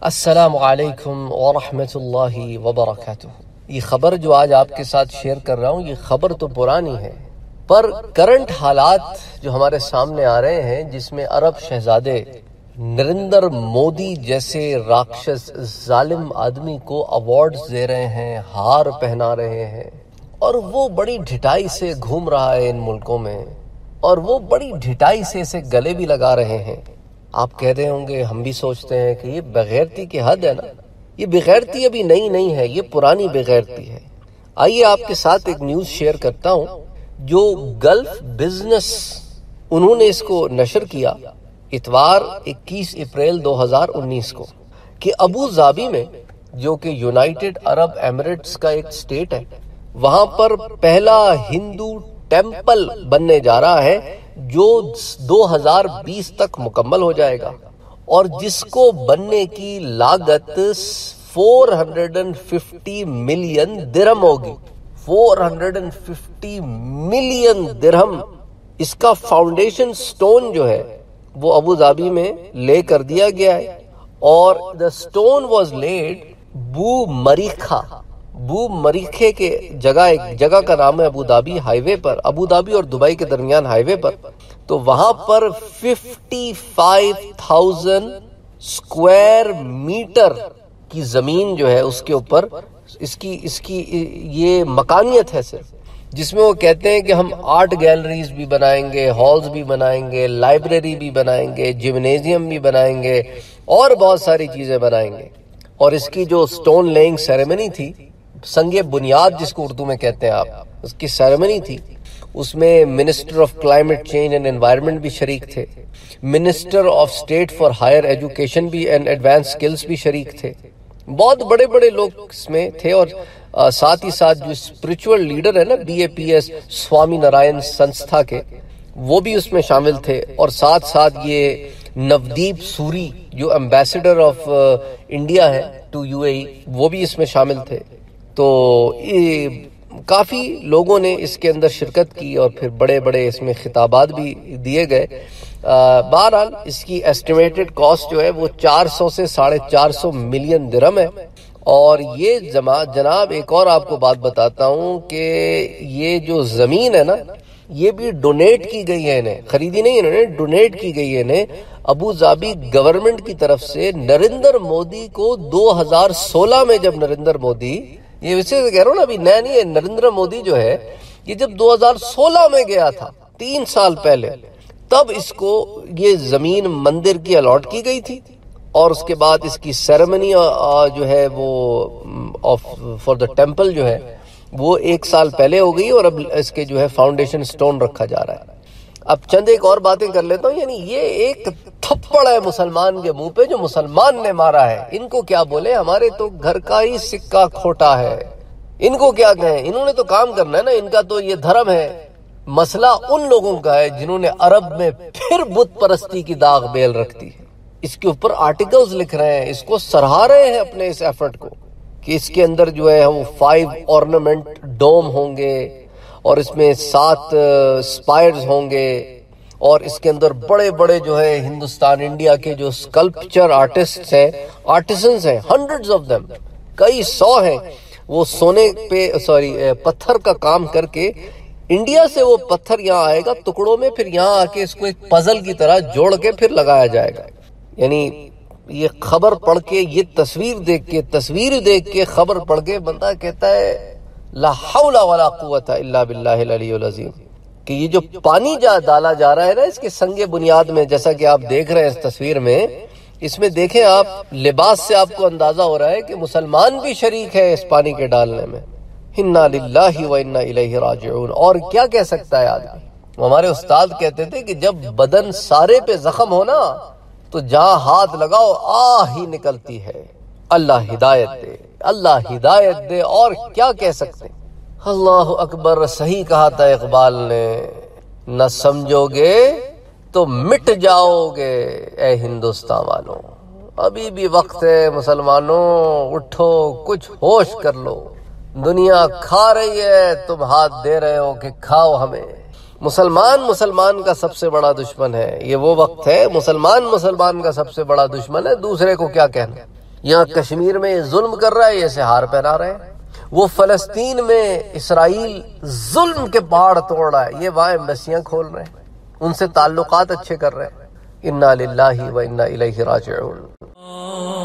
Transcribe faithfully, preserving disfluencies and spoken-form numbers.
السلام علیکم ورحمۃ اللہ وبرکاتہ۔ یہ خبر جو آج آپ کے ساتھ شیئر کر رہا ہوں، یہ خبر تو پرانی ہے، پر کرنٹ حالات جو ہمارے سامنے آ رہے ہیں، جس میں عرب شہزادے نریندر مودی جیسے راکشس ظالم آدمی کو ایوارڈز دے رہے ہیں، ہار پہنا رہے ہیں، اور وہ بڑی ڈھٹائی سے گھوم رہا ہے ان ملکوں میں، اور وہ بڑی ڈھٹائی سے اسے گلے بھی لگا رہے ہیں۔ آپ کہہ رہے ہوں گے، ہم بھی سوچتے ہیں کہ یہ بغیرتی کی حد ہے نا، یہ بغیرتی ابھی نئی نہیں ہے، یہ پرانی بغیرتی ہے۔ آئیے آپ کے ساتھ ایک نیوز شیئر کرتا ہوں جو گلف بزنس انہوں نے اس کو نشر کیا اتوار اکیس اپریل دو ہزار انیس کو، کہ ابو ظبی میں، جو کہ یونائٹڈ عرب ایمریٹس کا ایک سٹیٹ ہے، وہاں پر پہلا ہندو ٹیمپل بننے جا رہا ہے جو دو ہزار بیس تک مکمل ہو جائے گا، اور جس کو بننے کی لاگت four hundred and fifty million درہم ہوگی۔ Four hundred and fifty million درہم اس کا فاؤنڈیشن سٹون جو ہے وہ ابو ظبی میں لے کر دیا گیا ہے، اور the stone was laid بو مریخا بو مریخے کے جگہ ایک جگہ کا نام ہے ابو ظبی ہائی وے پر، ابو ظبی اور دبئی کے درمیان ہائی وے پر، تو وہاں پر fifty five thousand square metre کی زمین جو ہے اس کے اوپر اس کی اس کی یہ مکانیت ہے صرف، جس میں وہ کہتے ہیں کہ ہم آرٹ گیلریز بھی بنائیں گے، ہالز بھی بنائیں گے، لائبریری بھی بنائیں گے، جمنیزیم بھی بنائیں گے، اور بہت ساری چیزیں بنائیں گے۔ اور اس کی جو سٹون لیئنگ سیریمنی تھی، سنگ بنیاد جس کو اردو میں کہتے ہیں آپ، اس کی سیریمنی تھی، اس میں minister of climate change and environment بھی شریک تھے، minister of state for higher education بھی اینڈ ایڈوانس سکلز بھی شریک تھے، بہت بڑے بڑے لوگ اس میں تھے، اور ساتھ ہی ساتھ جو اسپرچول لیڈر ہے نا B A P S Swaminarayan Sanstha کے، وہ بھی اس میں شامل تھے، اور ساتھ ساتھ یہ نودیپ سوری جو ایمبیسڈر آف انڈیا ہے ٹو یو اے ای، وہ بھی اس میں شامل تھے۔ تو یہ کافی لوگوں نے اس کے اندر شرکت کی، اور پھر بڑے بڑے اس میں خطابات بھی دیے گئے۔ بہرحال اس کی ایسٹیمیٹڈ کاسٹ جو ہے وہ چار سو سے ساڑھے چار سو ملین درہم ہے، اور یہ جناب ایک اور آپ کو بات بتاتا ہوں کہ یہ جو زمین ہے نا، یہ بھی ڈونیٹ کی گئی ہے، انہیں خریدی نہیں، انہوں نے ڈونیٹ کی گئی ہے انہیں ابو ظبی گورنمنٹ کی طرف سے نریندر مودی کو دو ہزار سولہ میں، جب نریندر مودی، یہ ویسے کہہ رہا ہوں نا ابھی نیا نہیں ہے، نریندر مودی جو ہے یہ جب دو ہزار سولہ میں گیا تھا، تین سال پہلے، تب اس کو یہ زمین مندر کی الاٹ کی گئی تھی، اور اس کے بعد اس کی سیریمنی جو ہے وہ فار دا ٹیمپل جو ہے وہ ایک سال پہلے ہو گئی، اور اب اس کے جو ہے فاؤنڈیشن سٹون رکھا جا رہا ہے۔ اب چند ایک اور باتیں کر لیتا ہوں، یعنی یہ ایک تھپڑ ہے مسلمان کے منہ پہ جو مسلمان نے مارا ہے، ان کو کیا بولے، ہمارے تو گھر کا ہی سکہ کھوٹا ہے، ان کو کیا کہیں، انہوں نے تو کام کرنا ہے نا، ان کا تو یہ دھرم ہے۔ مسئلہ ان لوگوں کا ہے جنہوں نے عرب میں پھر بت پرستی کی داغ بیل رکھ دی ہے، اس کے اوپر آرٹیکلز لکھ رہے ہیں، اس کو سراہ رہے ہیں اپنے اس ایفرٹ کو، کہ اس کے اندر جو ہے وہ فائیو ornament ڈوم ہوں گے، اور اس میں سات سپائرز ہوں گے، اور اس کے اندر بڑے بڑے جو ہے ہندوستان انڈیا کے جو اسکلپچر آرٹسٹ ہیں، آرٹیسنز ہیں، ہنڈریڈز آف دم، کئی سو ہیں، وہ سونے پہ سوری پتھر کا کام کر کے انڈیا سے وہ پتھر یہاں آئے گا ٹکڑوں میں، پھر یہاں آ کے اس کو ایک پزل کی طرح جوڑ کے پھر لگایا جائے گا۔ یعنی یہ خبر پڑھ کے، یہ تصویر دیکھ کے تصویر دیکھ کے خبر پڑھ کے بندہ کہتا ہے لا حول ولا قوت الا باللہ العلی العظیم، کہ یہ جو پانی جا ڈالا جا رہا ہے نا اس کے سنگ بنیاد میں، جیسا کہ آپ دیکھ رہے ہیں اس تصویر میں، اس میں دیکھیں آپ، لباس سے آپ کو اندازہ ہو رہا ہے کہ مسلمان بھی شریک ہے اس پانی کے ڈالنے میں۔ انا للہ و انا الیہ راجعون، اور کیا کہہ سکتا ہے آدمی۔ ہمارے استاد کہتے تھے کہ جب بدن سارے پہ زخم ہونا تو جہاں ہاتھ لگاؤ آہ ہی نکلتی ہے۔ اللہ ہدایت دے، اللہ ہدایت دے، اور کیا کہہ سکتے ہیں۔ اللہ اکبر، صحیح کہا تھا اقبال نے، نہ سمجھو گے تو مٹ جاؤ گے اے ہندوستان والوں۔ ابھی بھی وقت ہے مسلمانوں، اٹھو، کچھ ہوش کر لو، دنیا کھا رہی ہے، تم ہاتھ دے رہے ہو کہ کھاؤ ہمیں۔ مسلمان مسلمان کا سب سے بڑا دشمن ہے، یہ وہ وقت ہے، مسلمان مسلمان کا سب سے بڑا دشمن ہے، دوسرے کو کیا کہنا۔ یہاں کشمیر میں ظلم کر رہا ہے، یہ اسے ہار پہنا رہے ہیں۔ وہ فلسطین میں اسرائیل ظلم کے پہاڑ توڑ رہا ہے، یہ وہاں ایمبیسیاں کھول رہے ہیں، ان سے تعلقات اچھے کر رہے ہیں۔ انا للہ و انا الیہ راجعون۔